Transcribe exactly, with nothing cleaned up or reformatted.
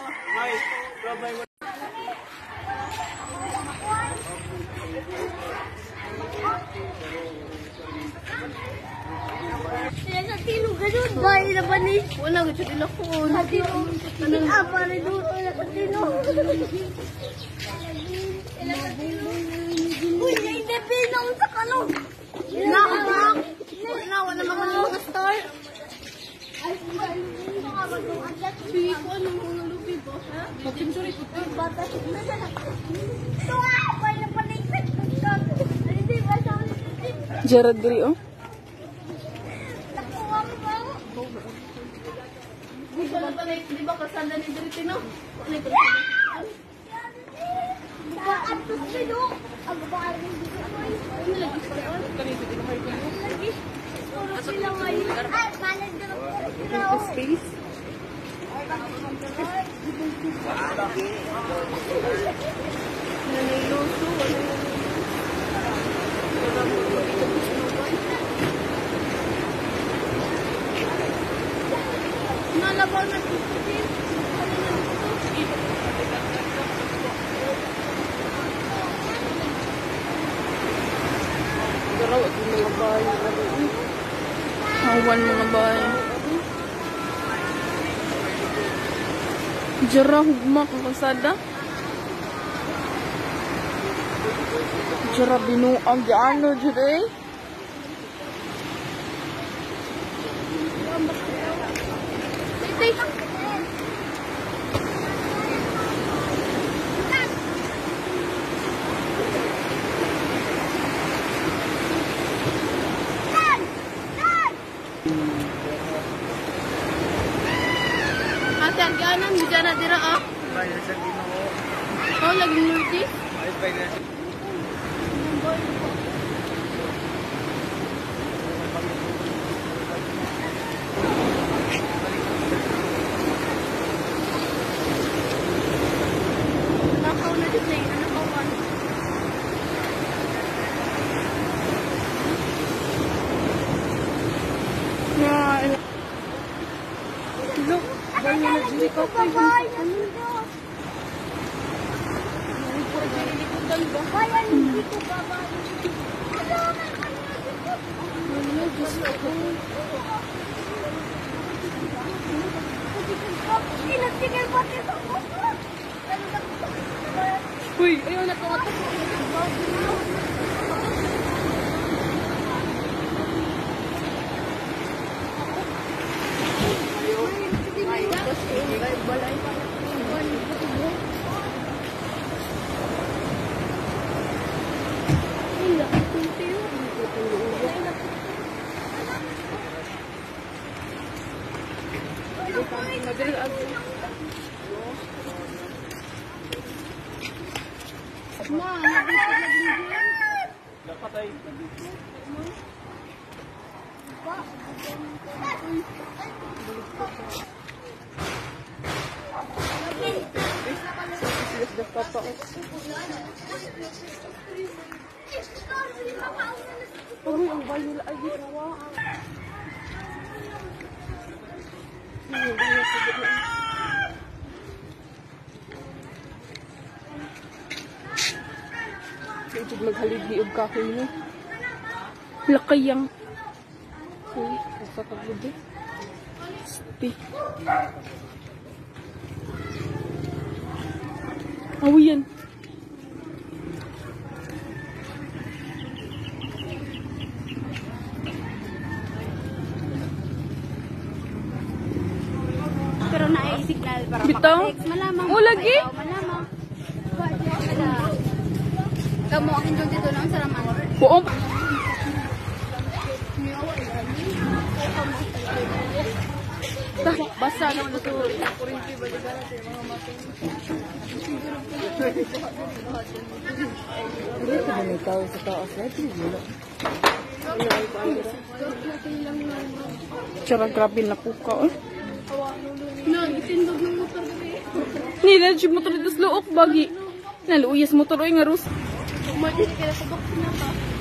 Tino ganun bahay na ba ni? Wala gusto nila ko. Tino. Tanong apa rin doon. Wala ka Tino. Uy, hindi pinong sa kalong. Nakabak. Wala, wala naman mga star. Bigi ko anong mga lupi ba? Mapinsuri ko ito. Bata. Tuwa! Pwede na paligpit. Hindi ba sa ulit? Jarad diri oh. Di ba kasanda ni Diritino? Atos dito. Ang babae ni Diritino. Ano lagi sa kaon? Kanito din may kuno. Lagi. Puro sila ngayon. Ay, malag din ang puro sila. Space. Naniluso. Nalabaw na dito. Garawat yung mga bahay. Hawan mga bahay. Jara hugma kung kasada. Jara binuang ano jud eh. Ate, ang ganan, hindi dyan na dira ah. Bayar sa Ginoo. Oh, lagi nurti. Ay, bayar sa Nakaw na dito eh, Anahawan. Yeah. Look, bayo na dili ka pa yung Bayan, hindi ko babae. Tinagtigil ba dito? uy, ayaw na to. Uy, ang bayo la ay ginawa. Ito maghaligi og kahoy ni. Lakayang. Uy, sa pagludi. Sti. Awiyan. Pero na-signal para bitaw? makatext. Malamang. O, lagi? Malamang. Kamu akin dyan dito lang sa raman. Buong. Basa na ito. Kurinti ba dito natin mga mating? Hindi ko may tao sa taas natin. Tsara grabe na puka eh. Nag-itindog ng motor dito. Nila, si motor dito sa luok bagi. Naluuyas motor o yung arus. Umadili ka na sa box na pa.